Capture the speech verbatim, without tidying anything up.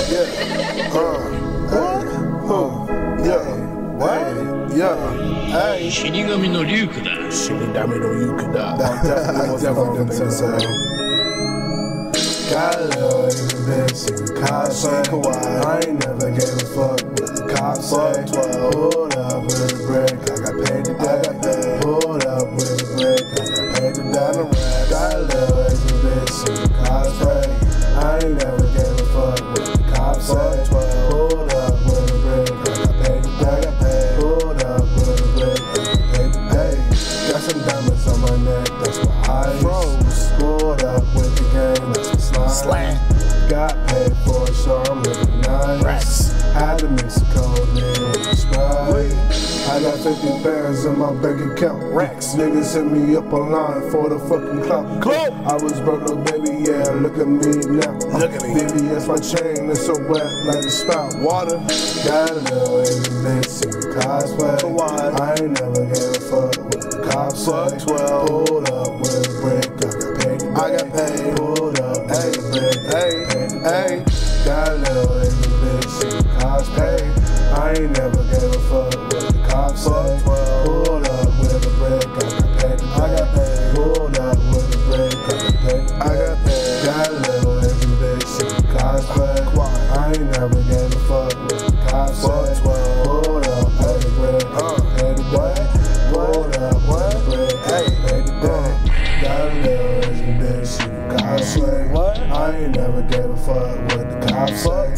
Yeah. Uh. What? Who? Yeah. What? Yeah. Hey. 死神のリュークだ。 死神のリュークだ。That definitely was definitely the thing. Got a little even bitch, you can cosplay Kawhi. I ain't never gave a fuck what the cops say. Pulled up with a brick, I got paid to die. Pulled up with a brick, I got paid to die. Got a little even bitch, you can cosplay. I ain't never gave a fuck what the cops say. Pulled up with a brick, I got paid to die. Pulled up with a brick, I got paid to pay. Got some diamonds on my neck, that's why I froze. Pulled up with the game, that's Slant. Got paid for it, so I'm living nice. Rats. Had to mix a cold nigga with the Sprite. I got fifty bands in my bank account. Racks. Niggas hit me up online for the fucking clout. Clout. I was broke, no baby, yeah, look at me now. Look at me. Baby, that's my chain, it's so wet like a spout. Water. Got a little Asian bitch in cosplay. Kawhi. I ain't never gave a fuck what the cops say. twelve. Pulled up with a brick, I got paid. I got paid. Pulled up. Hey, hey, hey, got a little Asian bitch in cosplay. I ain't never gave a fuck what the cops say. Pulled up with a brick, I got paid. I got paid. Pulled up with a brick, I got paid. I got paid. Got a little Asian bitch in cosplay. I ain't never gave a fuck what the cops say. Pulled up with a brick, I got paid today. Pulled up with a brick, I got paid today. Got a little Asian bitch in cosplay. I ain't never gave a fuck what the cops say.